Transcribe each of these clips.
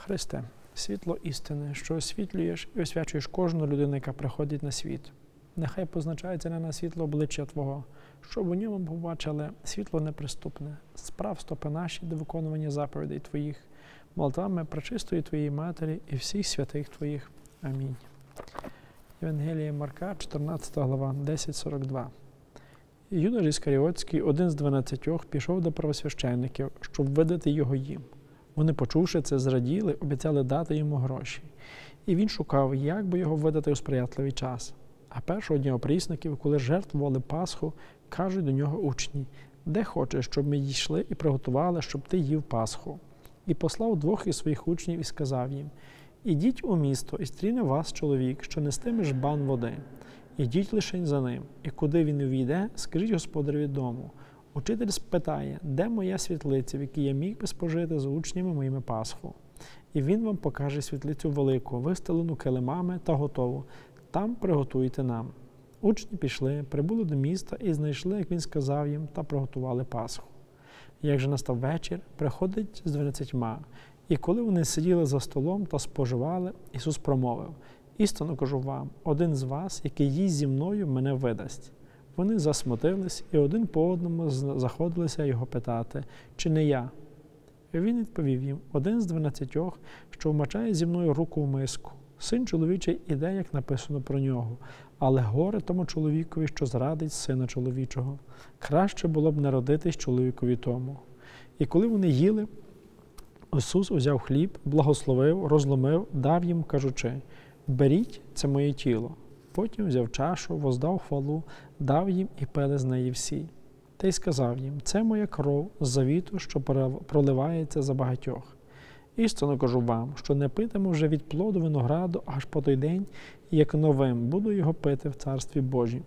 Христе, світло істини, що освітлюєш і освячуєш кожну людину, яка приходить на світ. Нехай позначається на світло обличчя Твого, щоб у ньому побачили світло неприступне, справ стопи наші до виконування заповідей Твоїх, молитвами пречистої Твоєї Матері і всіх святих Твоїх. Амінь. Євангеліє Марка, 14 глава, 10:42. Юда Іскаріотський, один з 12, пішов до первосвященників, щоб видати його їм. Вони, почувши це, зраділи, обіцяли дати йому гроші. І він шукав, як би його видати у сприятливий час. А першого дня опрісників, коли жертвували Пасху, кажуть до нього учні: «Де хочеш, щоб ми йшли і приготували, щоб ти їв Пасху?» І послав 2 із своїх учнів і сказав їм: «Ідіть у місто, і стріне вас чоловік, що нестиме жбан води. Ідіть лишень за ним, і куди він увійде, скажіть господареві дому. Учитель спитає, де моя світлиця, в якій я міг би спожити з учнями моїми Пасху? І він вам покаже світлицю велику, вистелену килимами та готову. Там приготуйте нам». Учні пішли, прибули до міста і знайшли, як він сказав їм, та приготували Пасху. Як же настав вечір, приходить з 12, і коли вони сиділи за столом та споживали, Ісус промовив: «Істинно кажу вам, один з вас, який їсть зі мною, мене видасть». Вони засмутились і один по одному заходилися його питати: «Чи не я?» І він відповів їм: «Один з 12, що вмочає зі мною руку в миску. Син чоловічий іде, як написано про нього, але горе тому чоловікові, що зрадить сина чоловічого. Краще було б народитись чоловікові тому». І коли вони їли, Ісус узяв хліб, благословив, розломив, дав їм, кажучи: «Беріть, це моє тіло». Потім взяв чашу, воздав хвалу, дав їм, і пили з неї всі. Та й сказав їм: «Це моя кров з завіту, що проливається за багатьох. Істинно кажу вам, що не питиму вже від плоду винограду аж по той день, як новим буду його пити в Царстві Божім».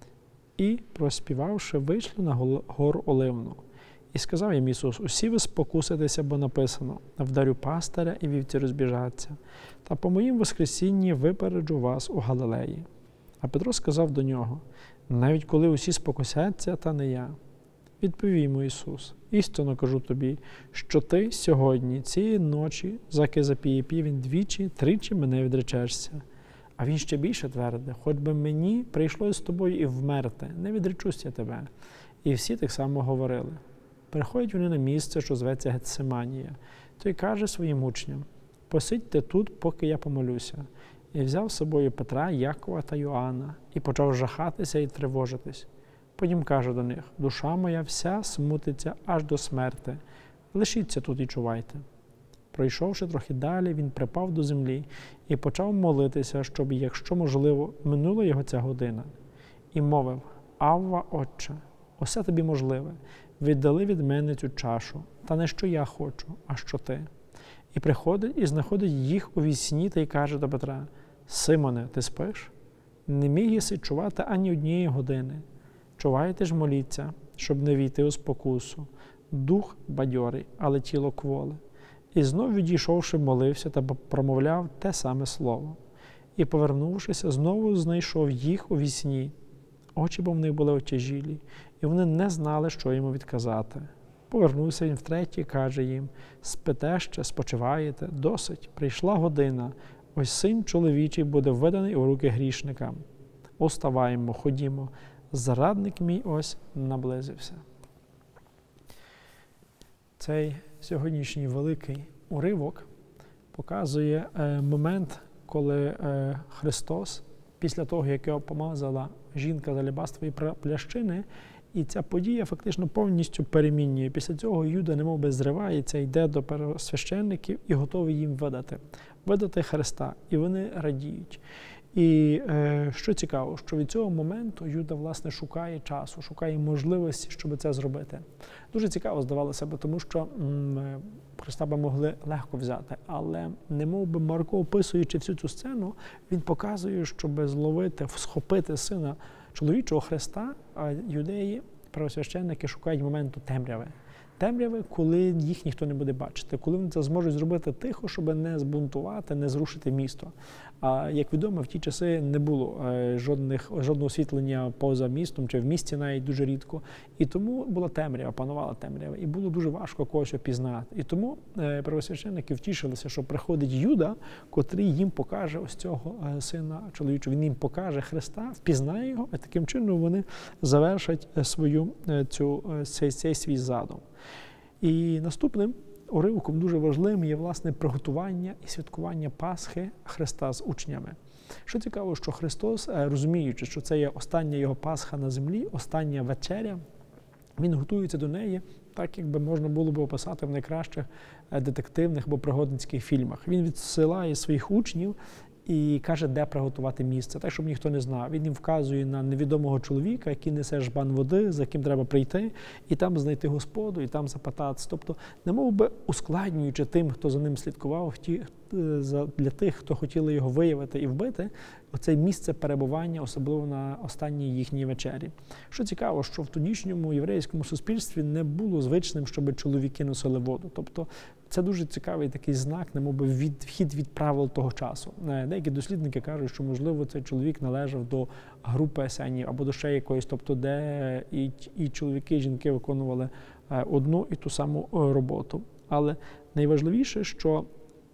І, проспівавши, вийшли на гору Оливну. І сказав їм Ісус: «Усі ви спокуситеся, бо написано: вдарю пастиря, і вівці розбіжаться. Та по моїм воскресінні випереджу вас у Галилеї». А Петро сказав до нього: «Навіть коли усі спокусяться, та не я». Відповів йому Ісус: «Істинно кажу тобі, що ти сьогодні, цієї ночі, заки запіє півень, тричі мене відречешся». А він ще більше твердив: «Хоч би мені прийшлось з тобою і вмерти, не відречусь я тебе». І всі так само говорили. Приходять вони на місце, що зветься Гетсиманія. Той каже своїм учням: «Посидьте тут, поки я помолюся». І взяв з собою Петра, Якова та Йоанна, і почав жахатися і тривожитись. Потім каже до них: «Душа моя вся смутиться аж до смерти. Лишіться тут і чувайте». Пройшовши трохи далі, він припав до землі і почав молитися, щоб, якщо можливо, минула його ця година. І мовив: «Авва, Отче, усе тобі можливе. Віддали від мене цю чашу, та не що я хочу, а що ти». І приходить і знаходить їх у вісні та й каже до Петра: «Симоне, ти спиш? Не міг єси чувати ані однієї години. Чувайте ж, моліться, щоб не війти у спокусу. Дух бадьорий, але тіло кволе». І знов відійшовши, молився та промовляв те саме слово. І, повернувшися, знову знайшов їх у вісні. Очі бо в них були отяжілі, і вони не знали, що йому відказати. Повернувся він втретє і каже їм: «Спите ще, спочиваєте? Досить, прийшла година. Ось син чоловічий буде виданий у руки грішникам. Уставаємо, ходімо, зрадник мій ось наблизився». Цей сьогоднішній великий уривок показує момент, коли Христос, після того, як його помазала жінка з алебастрової плящини, і ця подія фактично повністю перемінює. Після цього Юда немов би зривається, йде до первосвященників і готовий їм видати Христа. І вони радіють. І що цікаво, що від цього моменту Юда, власне, шукає часу, шукає можливості, щоб це зробити. Дуже цікаво здавалося б, тому що Христа би могли легко взяти, але немов би Марко, описуючи всю цю сцену, він показує, щоб зловити, схопити сина чоловічого Христа, а юдеї, первосвященники, шукають моменту темряви. темряви, коли їх ніхто не буде бачити, коли вони це зможуть зробити тихо, щоб не збунтувати, не зрушити місто. А як відомо, в ті часи не було жодного освітлення поза містом, чи в місті навіть дуже рідко. І тому була темрява, панувала темрява. І було дуже важко когось опізнати. І тому первосвященники втішилися, що приходить Юда, котрий їм покаже ось цього сина чоловічого. Він їм покаже Христа, впізнає його, і таким чином вони завершать цей свій задум. І наступним уривком дуже важливим є, власне, приготування і святкування Пасхи Христа з учнями. Що цікаво, що Христос, розуміючи, що це є остання його Пасха на землі, остання вечеря, він готується до неї так, якби можна було б описати в найкращих детективних або пригодницьких фільмах. Він відсилає своїх учнів і каже, де приготувати місце, так, щоб ніхто не знав. Він їм вказує на невідомого чоловіка, який несе жбан води, за яким треба прийти, і там знайти Господу, і там запитатися. Тобто, немов би ускладнюючи тим, хто за ним слідкував, для тих, хто хотіли його виявити і вбити, оце місце перебування, особливо на останній їхній вечері. Що цікаво, що в тодішньому єврейському суспільстві не було звичним, щоб чоловіки носили воду. Тобто, це дуже цікавий такий знак, немовби відхід від правил того часу. Деякі дослідники кажуть, що, можливо, цей чоловік належав до групи есенів або до ще якоїсь, тобто, де і чоловіки, і жінки виконували одну і ту саму роботу. Але найважливіше, що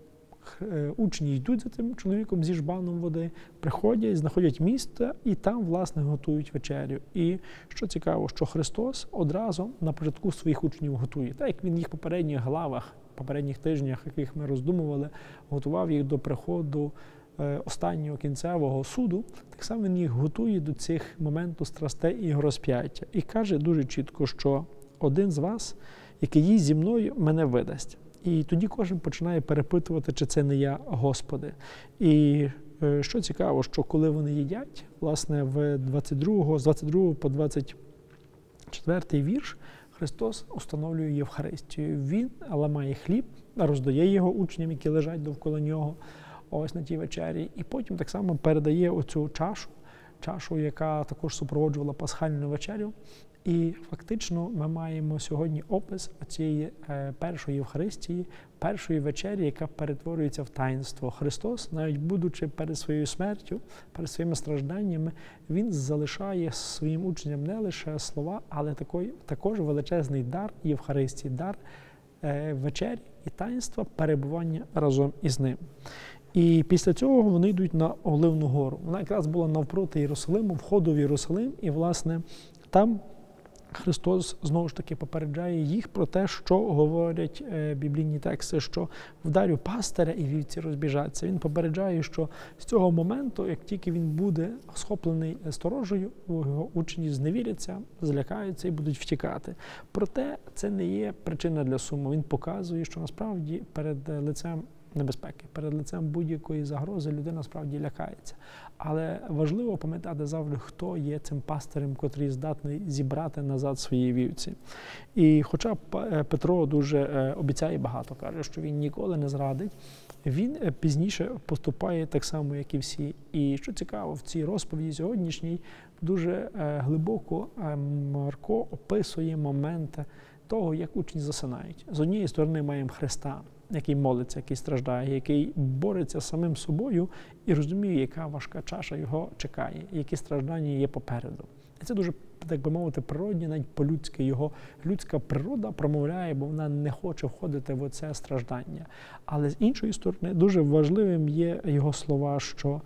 учні йдуть за цим чоловіком зі жбаном води, приходять, знаходять місце і там, власне, готують вечерю. І що цікаво, що Христос одразу на початку своїх учнів готує. Так, як він їх в попередніх главах, попередніх тижнях, яких ми роздумували, готував їх до приходу останнього кінцевого суду, так само він їх готує до цих моменту страстей і розп'яття. І каже дуже чітко, що один з вас, який їсть зі мною, мене видасть. І тоді кожен починає перепитувати, чи це не я, Господи. І що цікаво, що коли вони їдять, власне, з 22 по 24 вірш, Христос установлює Євхаристію. Він ламає хліб, роздає його учням, які лежать довкола нього, ось на тій вечері. І потім так само передає оцю чашу, яка також супроводжувала пасхальну вечерю. І фактично ми маємо сьогодні опис цієї першої Євхаристії, першої вечері, яка перетворюється в таїнство. Христос, навіть будучи перед своєю смертю, перед своїми стражданнями, він залишає своїм учням не лише слова, але також величезний дар Євхаристії, дар вечері і таїнства перебування разом із ним. І після цього вони йдуть на Оливну гору. Вона якраз була навпроти Єрусалиму, входу в Єрусалим, і, власне, там Христос, знову ж таки, попереджає їх про те, що говорять біблійні тексти, що вдарю пастиря і вівці розбіжаться. Він попереджає, що з цього моменту, як тільки він буде схоплений сторожею, його учні зневіряться, злякаються і будуть втікати. Проте це не є причина для суму. Він показує, що насправді перед лицем небезпеки, перед лицем будь-якої загрози людина справді лякається. Але важливо пам'ятати завжди, хто є цим пастирем, котрий здатний зібрати назад свої вівці. І хоча Петро дуже обіцяє багато, каже, що він ніколи не зрадить, він пізніше поступає так само, як і всі. І що цікаво, в цій розповіді сьогоднішній дуже глибоко Марко описує моменти того, як учні засинають. З однієї сторони маємо Христа, який молиться, який страждає, який бореться з самим собою і розуміє, яка важка чаша його чекає, які страждання є попереду. І це дуже, так би мовити, природне, навіть по-людськи. Його людська природа промовляє, бо вона не хоче входити в оце страждання. Але з іншої сторони, дуже важливим є його слова, що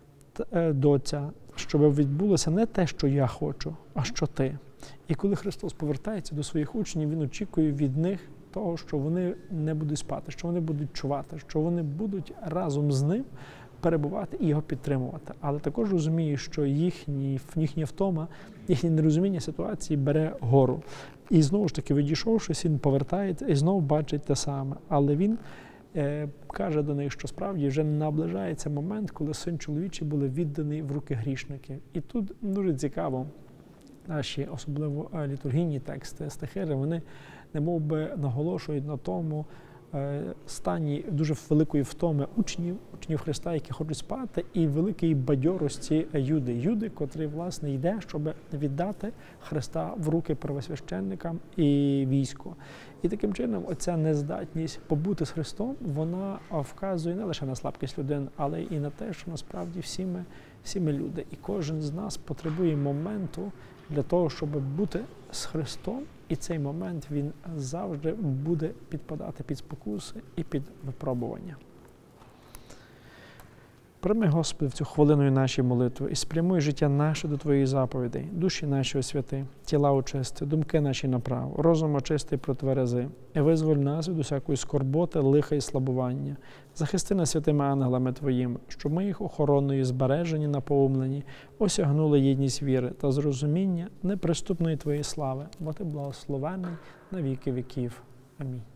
доця, щоб відбулося не те, що я хочу, а що ти. І коли Христос повертається до своїх учнів, він очікує від них того, що вони не будуть спати, що вони будуть чувати, що вони будуть разом з ним перебувати і його підтримувати. Але також розуміє, що їхня втома, їхнє нерозуміння ситуації бере гору. І знову ж таки, відійшовшись, він повертається і знову бачить те саме. Але він каже до них, що справді вже наближається момент, коли Син чоловічий буде відданий в руки грішників. І тут дуже цікаво, наші, особливо літургійні тексти, стихири, вони немов би наголошують на тому, стані дуже великої втоми учнів Христа, які хочуть спати, і великої бадьорості Юди, котрий, власне, йде, щоб віддати Христа в руки первосвященникам і війську. І таким чином оця нездатність побути з Христом, вона вказує не лише на слабкість людини, але і на те, що насправді всі ми люди. І кожен з нас потребує моменту для того, щоб бути з Христом, і цей момент він завжди буде підпадати під спокуси і під випробування. Прийми, Господи, в цю хвилину наші молитви і спрямуй життя наше до Твоїх заповідей, душі наші освяти, тіла очисти, думки наші направ, розум очисти протверези, і визволь нас від усякої скорботи, лиха і слабування. Захисти нас святими ангелами Твоїми, щоб ми їх охороною збережені, наповнені, осягнули єдність віри та зрозуміння неприступної Твоєї слави, бо Ти благословенний на віки віків. Амінь.